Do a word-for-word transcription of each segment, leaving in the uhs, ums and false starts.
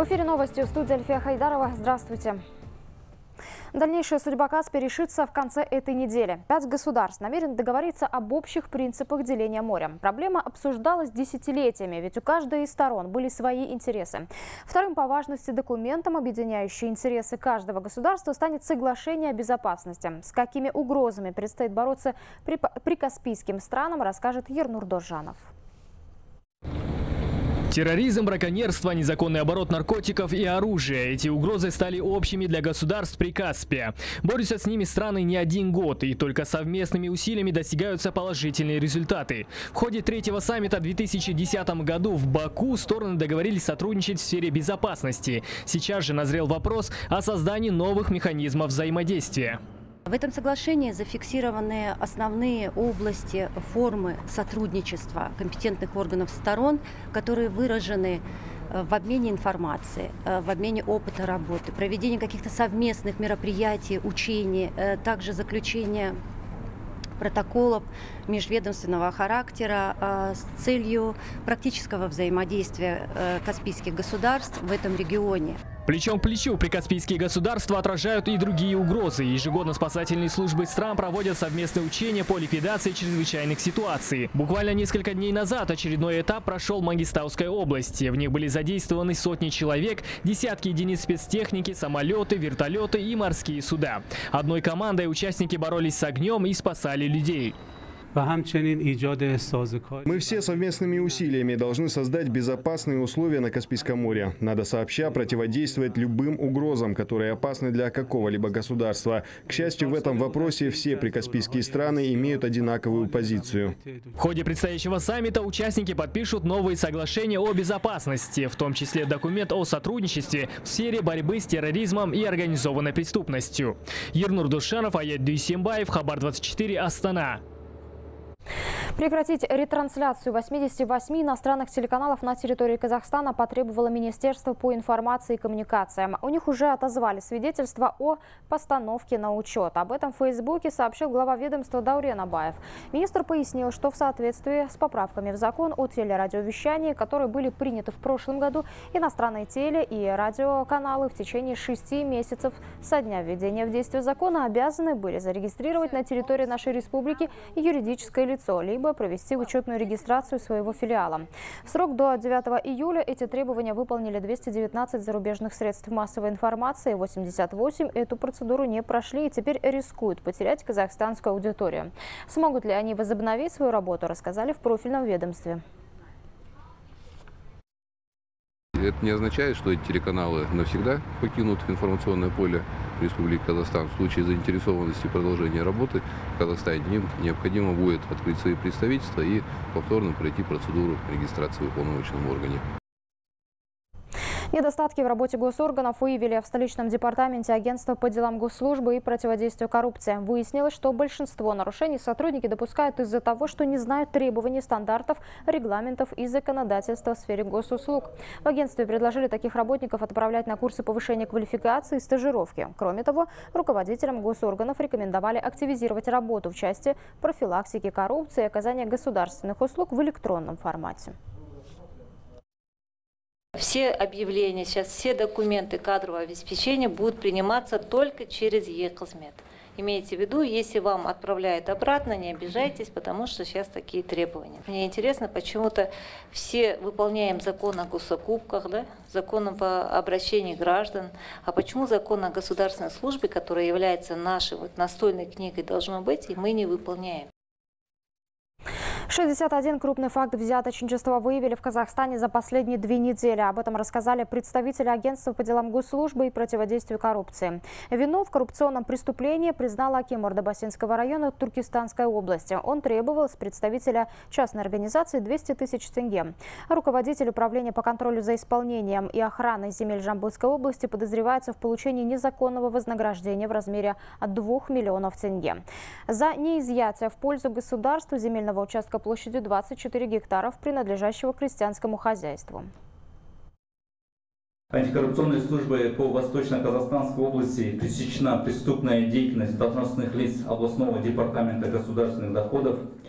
эфире новости, в студии Альфия Хайдарова. Здравствуйте. Дальнейшая судьба Каспия решится в конце этой недели. Пять государств намерены договориться об общих принципах деления моря. Проблема обсуждалась десятилетиями, ведь у каждой из сторон были свои интересы. Вторым по важности документом, объединяющим интересы каждого государства, станет соглашение о безопасности. С какими угрозами предстоит бороться при, при каспийским странам, расскажет Ернур Доржанов. Терроризм, браконьерство, незаконный оборот наркотиков и оружия. Эти угрозы стали общими для государств Прикаспия. Борются с ними страны не один год, и только совместными усилиями достигаются положительные результаты. В ходе третьего саммита в две тысячи десятом году в Баку стороны договорились сотрудничать в сфере безопасности. Сейчас же назрел вопрос о создании новых механизмов взаимодействия. В этом соглашении зафиксированы основные области, формы сотрудничества компетентных органов сторон, которые выражены в обмене информацией, в обмене опыта работы, проведении каких-то совместных мероприятий, учений, также заключение протоколов межведомственного характера с целью практического взаимодействия каспийских государств в этом регионе. Плечом к плечу прикаспийские государства отражают и другие угрозы. Ежегодно спасательные службы стран проводят совместные учения по ликвидации чрезвычайных ситуаций. Буквально несколько дней назад очередной этап прошел в Мангистауской области. В них были задействованы сотни человек, десятки единиц спецтехники, самолеты, вертолеты и морские суда. Одной командой участники боролись с огнем и спасали людей. Мы все совместными усилиями должны создать безопасные условия на Каспийском море. Надо сообща противодействовать любым угрозам, которые опасны для какого-либо государства. К счастью, в этом вопросе все прикаспийские страны имеют одинаковую позицию. В ходе предстоящего саммита участники подпишут новые соглашения о безопасности, в том числе документ о сотрудничестве в сфере борьбы с терроризмом и организованной преступностью. Ернур Душанов, Аят Дюйсембаев, Хабар двадцать четыре, Астана. Прекратить ретрансляцию восьмидесяти восьми иностранных телеканалов на территории Казахстана потребовало Министерство по информации и коммуникациям. У них уже отозвали свидетельство о постановке на учет. Об этом в Фейсбуке сообщил глава ведомства Даурен Абаев. Министр пояснил, что в соответствии с поправками в закон о телерадиовещании, которые были приняты в прошлом году, иностранные теле- и радиоканалы в течение шести месяцев со дня введения в действие закона обязаны были зарегистрировать на территории нашей республики юридическое лицо, либо провести учетную регистрацию своего филиала. В срок до девятого июля эти требования выполнили двести девятнадцать зарубежных средств массовой информации, восемьдесят восемь эту процедуру не прошли и теперь рискуют потерять казахстанскую аудиторию. Смогут ли они возобновить свою работу, рассказали в профильном ведомстве. Это не означает, что эти телеканалы навсегда покинут информационное поле Республики Казахстан. В случае заинтересованности продолжения работы в Казахстане им необходимо будет открыть свои представительства и повторно пройти процедуру регистрации в уполномоченном органе. Недостатки в работе госорганов выявили в столичном департаменте агентства по делам госслужбы и противодействию коррупции. Выяснилось, что большинство нарушений сотрудники допускают из-за того, что не знают требований, стандартов, регламентов и законодательства в сфере госуслуг. В агентстве предложили таких работников отправлять на курсы повышения квалификации и стажировки. Кроме того, руководителям госорганов рекомендовали активизировать работу в части профилактики коррупции и оказания государственных услуг в электронном формате. Все объявления, сейчас все документы кадрового обеспечения будут приниматься только через Е-Қызмет. Имейте в виду, если вам отправляют обратно, не обижайтесь, потому что сейчас такие требования. Мне интересно, почему-то все выполняем закон о госзакупках, да? Закон по обращению граждан, а почему закон о государственной службе, который является нашей вот настольной книгой, должно быть, и мы не выполняем? шестьдесят один крупный факт взяточничества выявили в Казахстане за последние две недели. Об этом рассказали представители агентства по делам госслужбы и противодействию коррупции. Вину в коррупционном преступлении признал аким Ордабасинского района Туркестанской области. Он требовал с представителя частной организации двести тысяч тенге. Руководитель управления по контролю за исполнением и охраной земель Жамбылской области подозревается в получении незаконного вознаграждения в размере от двух миллионов тенге. За неизъятие в пользу государства земельного участка площадью двадцать четыре гектаров, принадлежащего крестьянскому хозяйству. Антикоррупционной службой по Восточно-Казахстанской области пресечена преступная деятельность должностных лиц областного департамента государственных доходов, в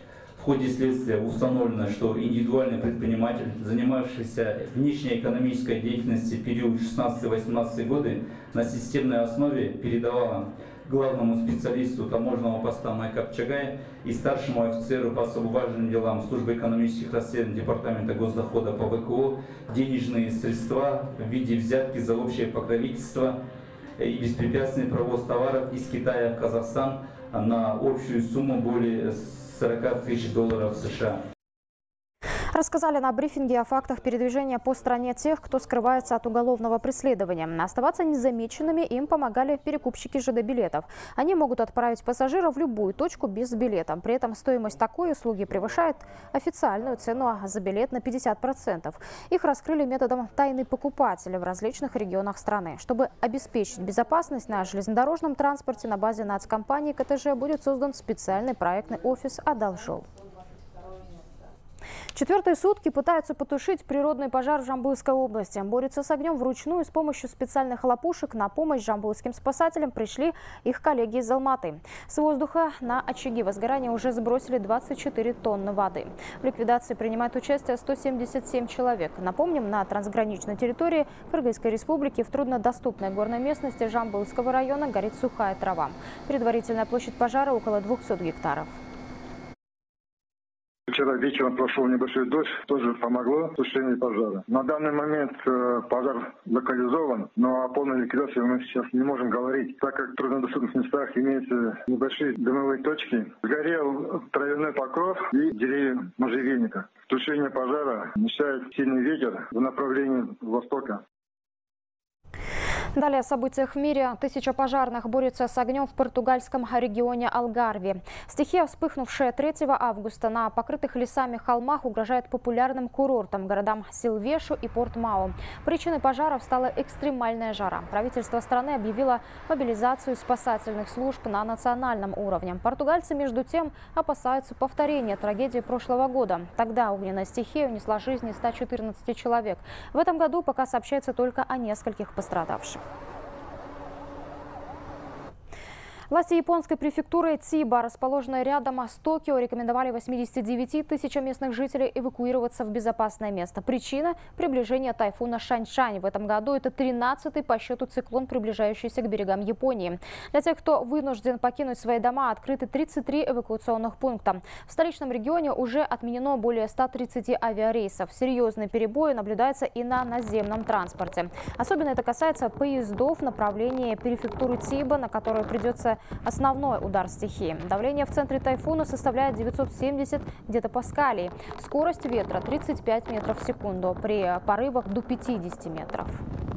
ходе следствия установлено, что индивидуальный предприниматель, занимавшийся внешнеэкономической деятельностью в период шестнадцатый-восемнадцатый годы, на системной основе передавала главному специалисту таможенного поста Майкап Чагай и старшему офицеру по особо важным делам службы экономических расследований Департамента госдохода по вэ ка о денежные средства в виде взятки за общее покровительство и беспрепятственный провоз товаров из Китая в Казахстан на общую сумму более сорока тысяч долларов США. Рассказали на брифинге о фактах передвижения по стране тех, кто скрывается от уголовного преследования. Оставаться незамеченными им помогали перекупщики жэ дэ билетов. Они могут отправить пассажира в любую точку без билета. При этом стоимость такой услуги превышает официальную цену за билет на пятьдесят процентов. Их раскрыли методом тайны покупателя в различных регионах страны. Чтобы обеспечить безопасность на железнодорожном транспорте, на базе нацкомпании ка тэ жэ будет создан специальный проектный офис «Адалжол». Четвертые сутки пытаются потушить природный пожар в Жамбылской области. Борются с огнем вручную с помощью специальных хлопушек. На помощь жамбылским спасателям пришли их коллеги из Алматы. С воздуха на очаги возгорания уже сбросили двадцать четыре тонны воды. В ликвидации принимает участие сто семьдесят семь человек. Напомним, на трансграничной территории Кыргызской республики в труднодоступной горной местности Жамбылского района горит сухая трава. Предварительная площадь пожара около двухсот гектаров. Вчера вечером прошел небольшой дождь, тоже помогло в тушении пожара. На данный момент э, пожар локализован, но о полной ликвидации мы сейчас не можем говорить, так как в труднодоступных местах имеются небольшие дымовые точки. Сгорел травяной покров и деревья можжевельника. В тушении пожара мешает сильный ветер в направлении востока. Далее о событиях в мире. Тысяча пожарных борются с огнем в португальском регионе Алгарве. Стихия, вспыхнувшая третьего августа на покрытых лесами холмах, угрожает популярным курортам, городам Силвешу и Порт-Мау. Причиной пожаров стала экстремальная жара. Правительство страны объявило мобилизацию спасательных служб на национальном уровне. Португальцы, между тем, опасаются повторения трагедии прошлого года. Тогда огненная стихия унесла жизни ста четырнадцати человек. В этом году пока сообщается только о нескольких пострадавших. Власти японской префектуры Тиба, расположенной рядом с Токио, рекомендовали восьмидесяти девяти тысячам местных жителей эвакуироваться в безопасное место. Причина – приближение тайфуна Шаньшань. В этом году это тринадцатый по счету циклон, приближающийся к берегам Японии. Для тех, кто вынужден покинуть свои дома, открыты тридцать три эвакуационных пункта. В столичном регионе уже отменено более ста тридцати авиарейсов. Серьезные перебои наблюдаются и на наземном транспорте. Особенно это касается поездов в направлении префектуры Тиба, на которую придется основной удар стихии. Давление в центре тайфуна составляет девятьсот семьдесят гектопаскалей. Скорость ветра тридцать пять метров в секунду, при порывах до пятидесяти метров.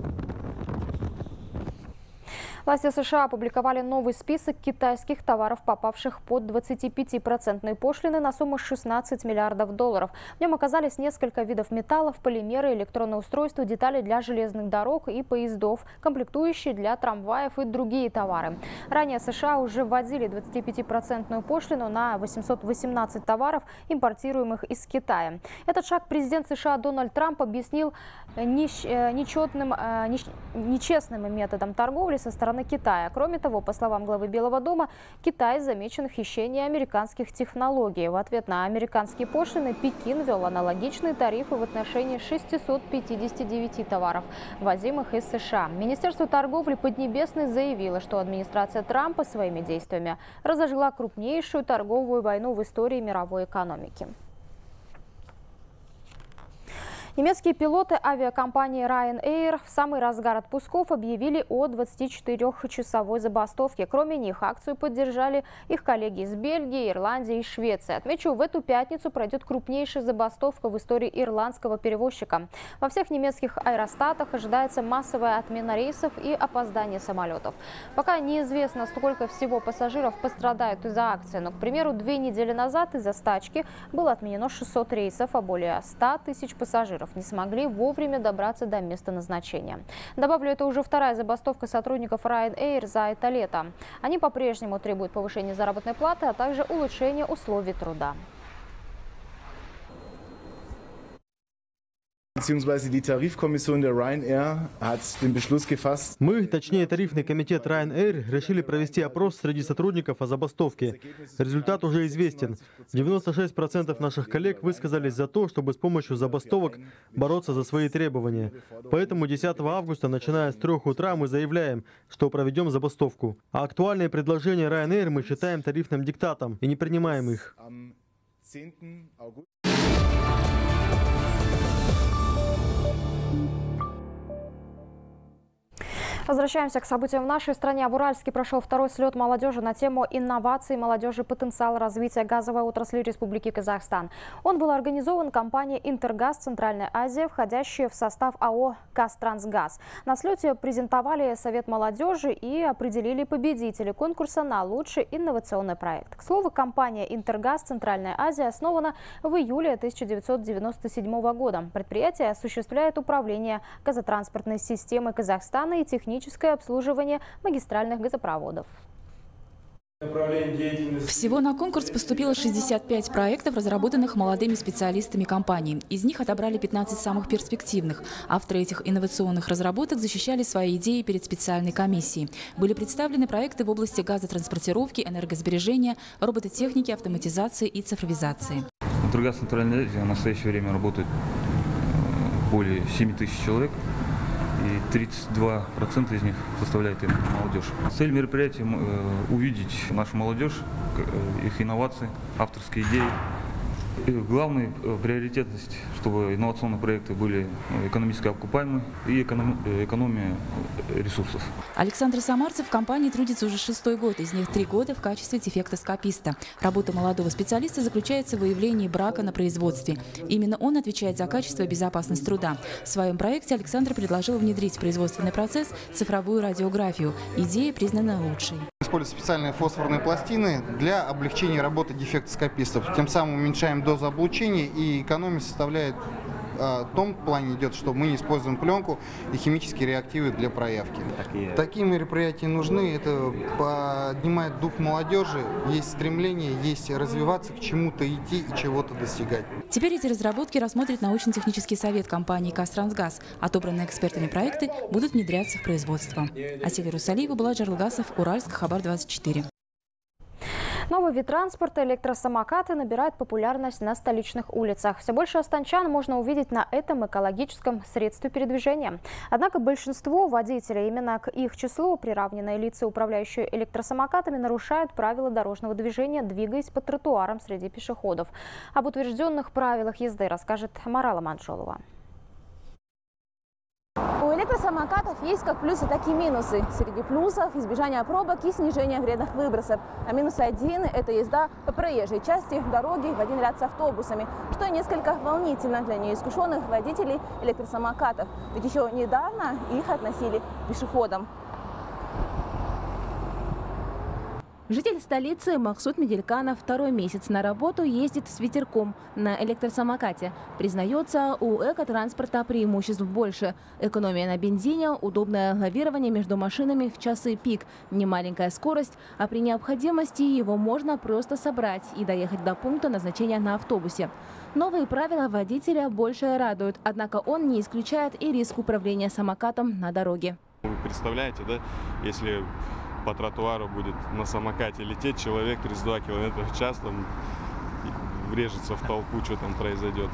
Власти США опубликовали новый список китайских товаров, попавших под двадцатипятипроцентные пошлины на сумму шестнадцать миллиардов долларов. В нем оказались несколько видов металлов, полимеры, электронные устройства, детали для железных дорог и поездов, комплектующие для трамваев и другие товары. Ранее США уже вводили двадцатипятипроцентную пошлину на восемьсот восемнадцать товаров, импортируемых из Китая. Этот шаг президент США Дональд Трамп объяснил нечетным, нечестным методом торговли со стороны Китая. Кроме того, по словам главы Белого дома, Китай замечен в хищении американских технологий. В ответ на американские пошлины Пекин ввел аналогичные тарифы в отношении шестисот пятидесяти девяти товаров, ввозимых из США. Министерство торговли Поднебесной заявило, что администрация Трампа своими действиями разожгла крупнейшую торговую войну в истории мировой экономики. Немецкие пилоты авиакомпании Ryanair в самый разгар отпусков объявили о двадцатичетырёхчасовой забастовке. Кроме них, акцию поддержали их коллеги из Бельгии, Ирландии и Швеции. Отмечу, в эту пятницу пройдет крупнейшая забастовка в истории ирландского перевозчика. Во всех немецких аэростатах ожидается массовая отмена рейсов и опоздание самолетов. Пока неизвестно, сколько всего пассажиров пострадают из-за акции. Но, к примеру, две недели назад из-за стачки было отменено шестьсот рейсов, а более ста тысяч пассажиров не смогли вовремя добраться до места назначения. Добавлю, это уже вторая забастовка сотрудников Ryanair за это лето. Они по-прежнему требуют повышения заработной платы, а также улучшения условий труда. Мы, точнее тарифный комитет Ryanair, решили провести опрос среди сотрудников о забастовке. Результат уже известен. девяносто шесть процентов наших коллег высказались за то, чтобы с помощью забастовок бороться за свои требования. Поэтому десятого августа, начиная с трёх утра, мы заявляем, что проведем забастовку. А актуальные предложения Ryanair мы считаем тарифным диктатом и не принимаем их. Возвращаемся к событиям в нашей стране. В Уральске прошел второй слет молодежи на тему инноваций молодежи, потенциал развития газовой отрасли Республики Казахстан. Он был организован компанией «Интергаз Центральная Азия», входящая в состав АО «Казтрансгаз». На слете презентовали Совет молодежи и определили победителей конкурса на лучший инновационный проект. К слову, компания «Интергаз Центральная Азия» основана в июле тысяча девятьсот девяносто седьмого года. Предприятие осуществляет управление газотранспортной системой Казахстана и техническое обслуживание магистральных газопроводов. Всего на конкурс поступило шестьдесят пять проектов, разработанных молодыми специалистами компании. Из них отобрали пятнадцать самых перспективных. Авторы этих инновационных разработок защищали свои идеи перед специальной комиссией. Были представлены проекты в области газотранспортировки, энергосбережения, робототехники, автоматизации и цифровизации. «Интергаз Центральная Азия» в настоящее время работает более семи тысяч человек. И тридцать два процента из них составляет именно молодежь. Цель мероприятия – увидеть нашу молодежь, их инновации, авторские идеи. И главная приоритетность, чтобы инновационные проекты были экономически окупаемы и экономия ресурсов. Александр Самарцев в компании трудится уже шестой год, из них три года в качестве дефектоскописта. Работа молодого специалиста заключается в выявлении брака на производстве. Именно он отвечает за качество и безопасность труда. В своем проекте Александр предложил внедрить в производственный процесс цифровую радиографию. Идея признана лучшей. Используют специальные фосфорные пластины для облегчения работы дефектоскопистов. Тем самым уменьшаем дозу облучения, и экономия составляет в том плане идет, что мы не используем пленку и химические реактивы для проявки. Такие, Такие мероприятия нужны, это поднимает дух молодежи, есть стремление, есть развиваться, к чему-то идти и чего-то достигать. Теперь эти разработки рассмотрит научно-технический совет компании «Казтрансгаз». Отобранные экспертами проекты будут внедряться в производство. Асиль Русалиева, Булат Жарлгасов, Уральск, Хабар двадцать четыре. Новый вид транспорта – электросамокаты – набирает популярность на столичных улицах. Все больше астанчан можно увидеть на этом экологическом средстве передвижения. Однако большинство водителей, именно к их числу приравненные лица, управляющие электросамокатами, нарушают правила дорожного движения, двигаясь по тротуарам среди пешеходов. Об утвержденных правилах езды расскажет Марала Манжолова. У электросамокатов есть как плюсы, так и минусы. Среди плюсов – избежание пробок и снижение вредных выбросов. А минус один – это езда по проезжей части дороги в один ряд с автобусами, что несколько волнительно для неискушенных водителей электросамокатов. Ведь еще недавно их относили к пешеходам. Житель столицы Махсуд Медельканов второй месяц на работу ездит с ветерком на электросамокате. Признается, у экотранспорта преимуществ больше. Экономия на бензине, удобное лавирование между машинами в часы пик, немаленькая скорость, а при необходимости его можно просто собрать и доехать до пункта назначения на автобусе. Новые правила водителя больше радуют, однако он не исключает и риск управления самокатом на дороге. Вы представляете, да, если по тротуару будет на самокате лететь человек тридцать два километра в час, там врежется в толпу, что там произойдет.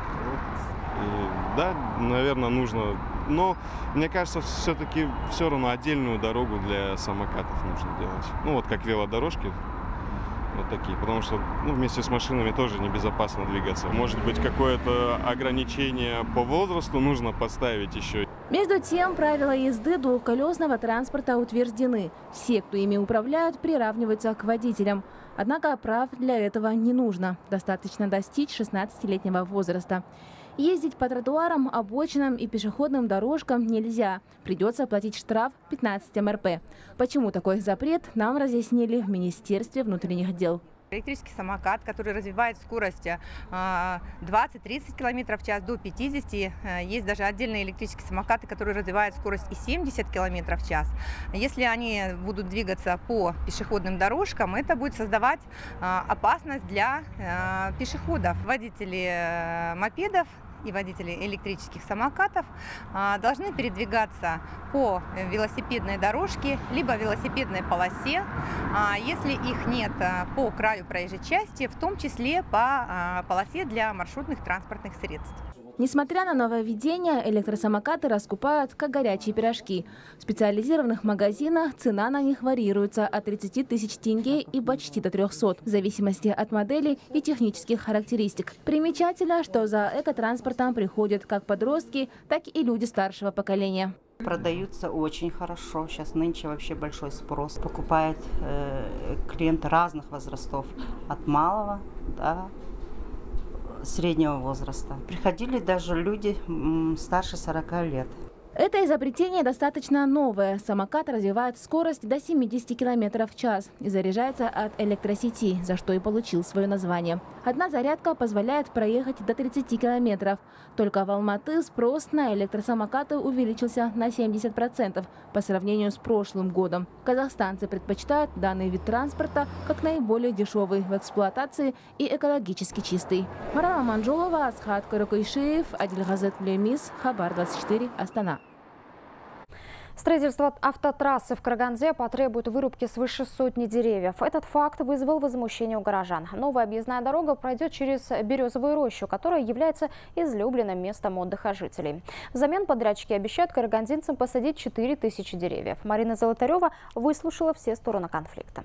И, да, наверное, нужно, но мне кажется, все-таки все равно отдельную дорогу для самокатов нужно делать. Ну вот как велодорожки, вот такие, потому что ну, вместе с машинами тоже небезопасно двигаться. Может быть, какое-то ограничение по возрасту нужно поставить еще. Между тем, правила езды двухколесного транспорта утверждены. Все, кто ими управляют, приравниваются к водителям. Однако прав для этого не нужно. Достаточно достичь шестнадцатилетнего возраста. Ездить по тротуарам, обочинам и пешеходным дорожкам нельзя. Придется платить штраф пятнадцать эм эр пэ. Почему такой запрет, нам разъяснили в Министерстве внутренних дел. Электрический самокат, который развивает скорость двадцать-тридцать километров в час до пятидесяти. Есть даже отдельные электрические самокаты, которые развивают скорость и семьдесят километров в час. Если они будут двигаться по пешеходным дорожкам, это будет создавать опасность для пешеходов. Водители мопедов и водители электрических самокатов должны передвигаться по велосипедной дорожке либо велосипедной полосе, если их нет, по краю проезжей части, в том числе по полосе для маршрутных транспортных средств. Несмотря на нововведения, электросамокаты раскупают как горячие пирожки. В специализированных магазинах цена на них варьируется от тридцати тысяч тенге и почти до трёхсот, в зависимости от моделей и технических характеристик. Примечательно, что за экотранспортом приходят как подростки, так и люди старшего поколения. Продаются очень хорошо. Сейчас нынче вообще большой спрос. Покупают э, клиенты разных возрастов, от малого до среднего возраста. Приходили даже люди старше сорока лет. Это изобретение достаточно новое. Самокат развивает скорость до семидесяти километров в час и заряжается от электросети, за что и получил свое название. Одна зарядка позволяет проехать до тридцати километров. Только в Алматы спрос на электросамокаты увеличился на семьдесят процентов по сравнению с прошлым годом. Казахстанцы предпочитают данный вид транспорта как наиболее дешевый в эксплуатации и экологически чистый. Марана Манжолова, Асхат Каракайшиев, Адильгазет Племис, Хабар двадцать четыре, Астана. Строительство автотрассы в Караганде потребует вырубки свыше сотни деревьев. Этот факт вызвал возмущение у горожан. Новая объездная дорога пройдет через Березовую рощу, которая является излюбленным местом отдыха жителей. Взамен подрядчики обещают карагандинцам посадить четыре тысячи деревьев. Марина Золотарева выслушала все стороны конфликта.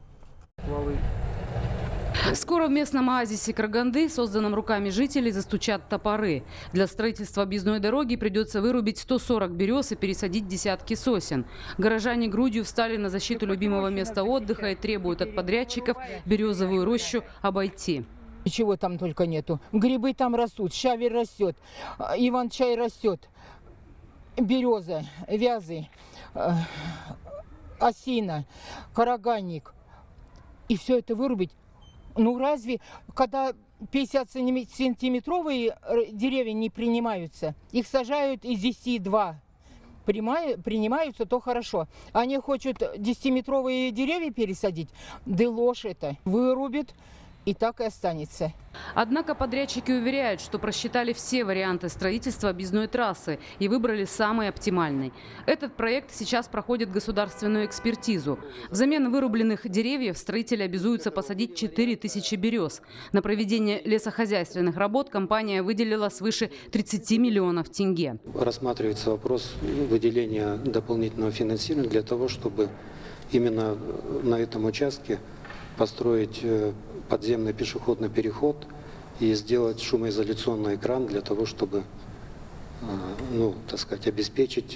Скоро в местном оазисе Караганды, созданном руками жителей, застучат топоры. Для строительства объездной дороги придется вырубить сто сорок берез и пересадить десятки сосен. Горожане грудью встали на защиту любимого места отдыха и требуют от подрядчиков Березовую рощу обойти. Чего там только нету. Грибы там растут, щавель растет, иван-чай растет, береза, вязы, осина, караганник. И все это вырубить. Ну разве, когда пятидесятисантиметровые деревья не принимаются, их сажают из десяти два, принимаются, то хорошо. Они хотят десятиметровые деревья пересадить, да ложь это, вырубит, и так и останется. Однако подрядчики уверяют, что просчитали все варианты строительства объездной трассы и выбрали самый оптимальный. Этот проект сейчас проходит государственную экспертизу. Взамен вырубленных деревьев строители обязуются посадить четыре тысячи берез. На проведение лесохозяйственных работ компания выделила свыше тридцати миллионов тенге. Рассматривается вопрос выделения дополнительного финансирования для того, чтобы именно на этом участке построить подземный пешеходный переход и сделать шумоизоляционный экран для того, чтобы, ну, так сказать, обеспечить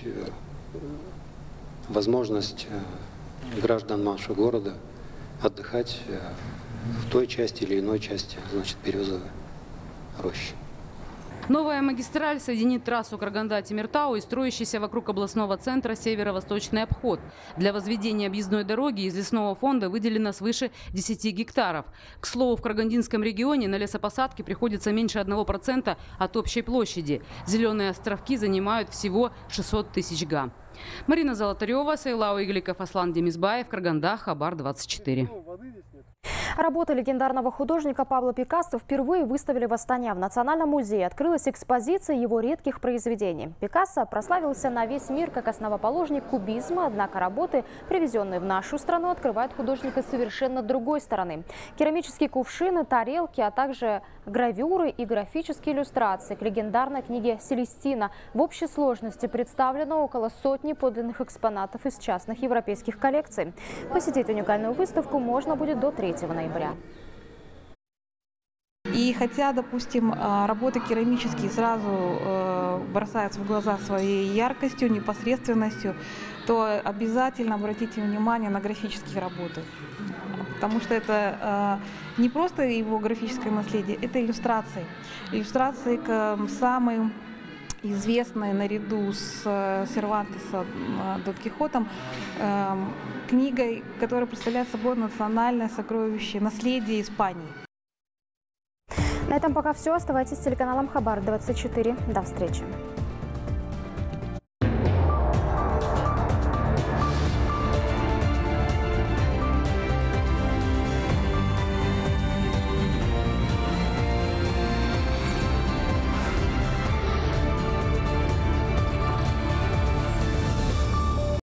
возможность граждан нашего города отдыхать в той части или иной части, значит, Березовой рощи. Новая магистраль соединит трассу Караганда-Темиртау и строящийся вокруг областного центра северо-восточный обход. Для возведения объездной дороги из лесного фонда выделено свыше десяти гектаров. К слову, в Карагандинском регионе на лесопосадки приходится меньше одного процента от общей площади. Зеленые островки занимают всего шестьсот тысяч га. Марина Золотарева, Сайлау Игликов, Аслан Демизбаев, Караганда, Хабар двадцать четыре. Работы легендарного художника Пабло Пикассо впервые выставили в Астане. В Национальном музее открылась экспозиция его редких произведений. Пикассо прославился на весь мир как основоположник кубизма, однако работы, привезенные в нашу страну, открывают художника с совершенно другой стороны. Керамические кувшины, тарелки, а также гравюры и графические иллюстрации к легендарной книге «Селестина». В общей сложности представлено около сотни подлинных экспонатов из частных европейских коллекций. Посетить уникальную выставку можно будет до третьего ноября. И хотя, допустим, работы керамические сразу бросаются в глаза своей яркостью, непосредственностью, то обязательно обратите внимание на графические работы. Потому что это не просто его графическое наследие, это иллюстрации. Иллюстрации к самым известной наряду с Сервантесом Дон Кихотом книгой, которая представляет собой национальное сокровище, наследие Испании. На этом пока все. Оставайтесь с телеканалом Хабар двадцать четыре. До встречи.